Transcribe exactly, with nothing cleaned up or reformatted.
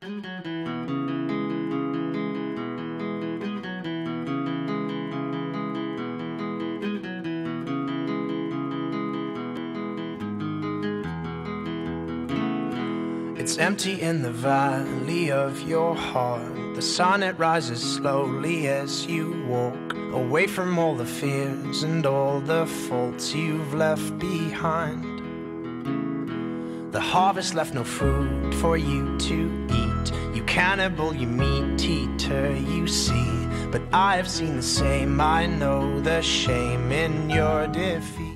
It's empty in the valley of your heart. The sun, it rises slowly as you walk away from all the fears and all the faults you've left behind. The harvest left no food for you to eat. You cannibal, you meat eater, you see. But I have seen the same, I know the shame in your defeat.